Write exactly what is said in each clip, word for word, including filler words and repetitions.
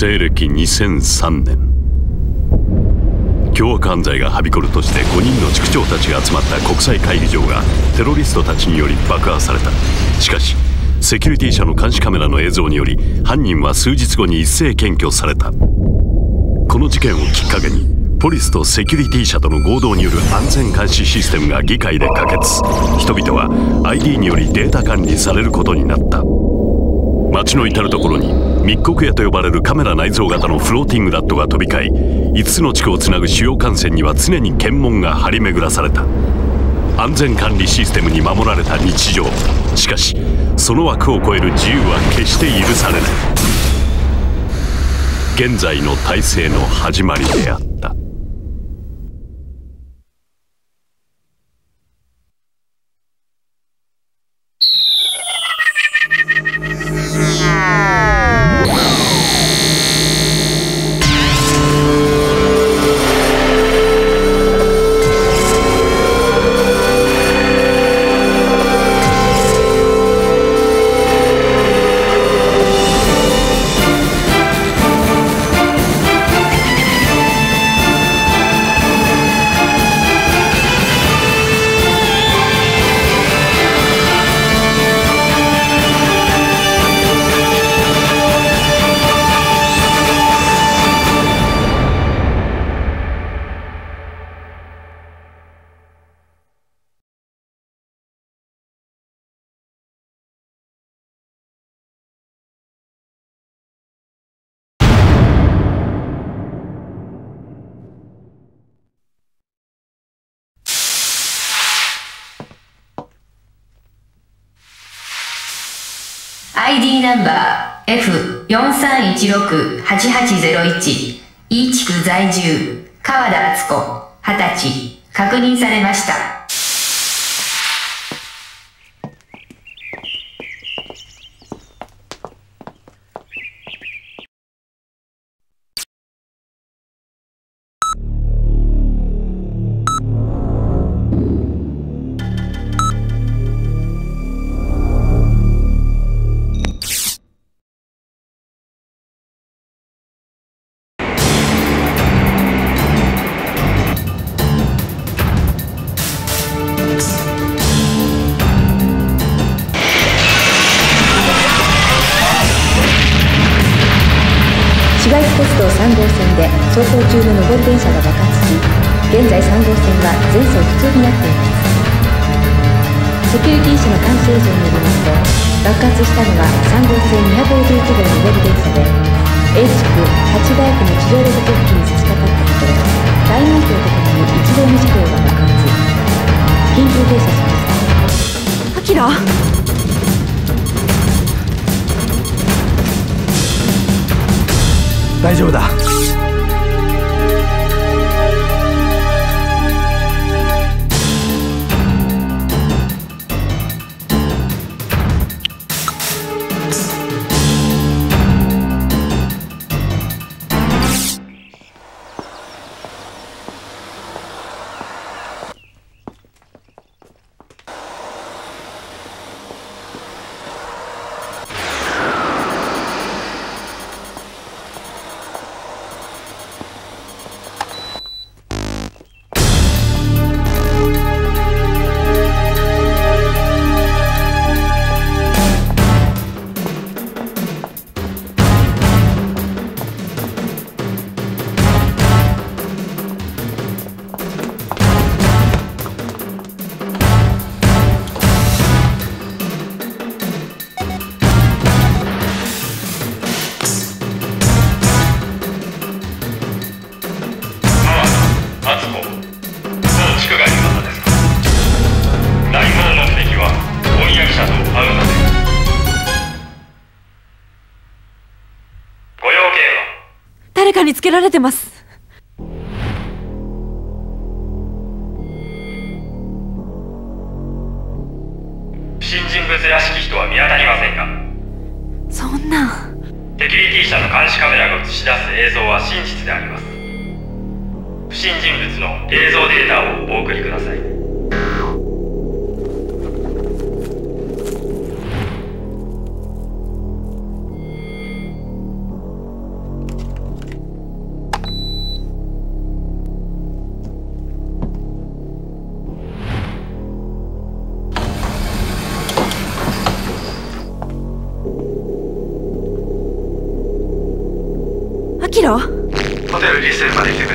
西暦にせんさんねん、凶悪犯罪がはびこるとしてごにんの地区長たちが集まった国際会議場がテロリストたちにより爆破された。しかしセキュリティ社の監視カメラの映像により犯人は数日後に一斉検挙された。この事件をきっかけにポリスとセキュリティ社との合同による安全監視システムが議会で可決。人々は アイディー によりデータ管理されることになった。街の至る所に密告屋と呼ばれるカメラ内蔵型のフローティングラットが飛び交い、いつつの地区をつなぐ主要幹線には常に検問が張り巡らされた。安全管理システムに守られた日常。しかしその枠を超える自由は決して許されない。現在の体制の始まりであった。 アイディー ナンバー エフよんさんいちろくはちはちゼロいち E 地区在住川田敦子はたち確認されました。 市街地鉄道さんごうせんで走行中の上り電車が爆発し、現在さんごうせんは全線不通になっています。セキュリティ社の監視映像によりますと、爆発したのはさんごうせんにひゃくごじゅういちごうの上り電車で、A 地区八田駅の地上路付近に差し掛かったところ、大音響とともに一両の車両が爆発、緊急停車しました。アキラ、 大丈夫だ。 誰かにつけられてます。 不審人物らしき人は見当たりませんか？ そんな。 セキュリティ社の監視カメラが映し出す映像は真実であります。不審人物の映像データをお送りください。 よ。 ホテルリセルまで来てくれ。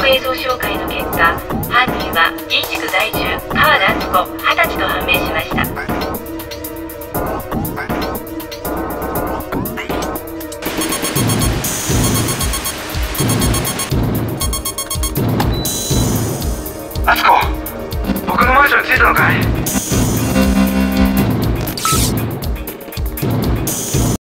録映像照会の結果、犯人は G 地区在住川田敦子はたちと判明しました。 敦子、僕のマンションに着いたのかい？